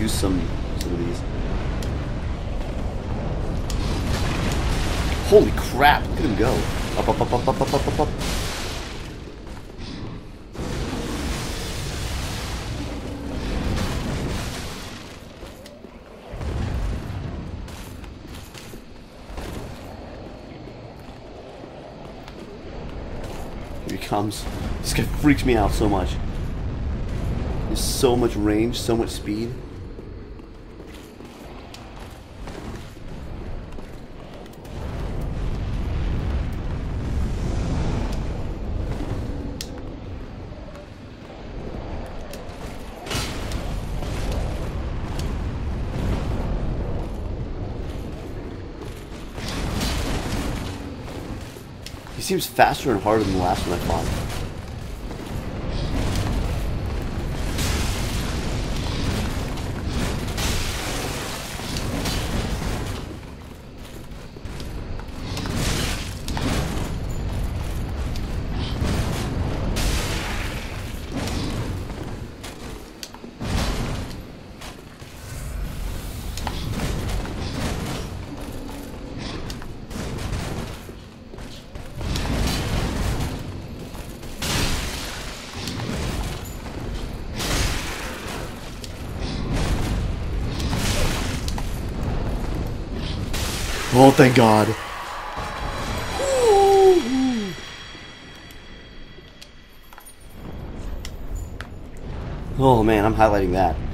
use some of these. Holy crap! Look at him go. Up, up, up, up, up, up, up, up, up. Here he comes. This guy freaks me out so much. There's so much range, so much speed. He seems faster and harder than the last one I fought. Oh, thank God. Oh man, I'm highlighting that.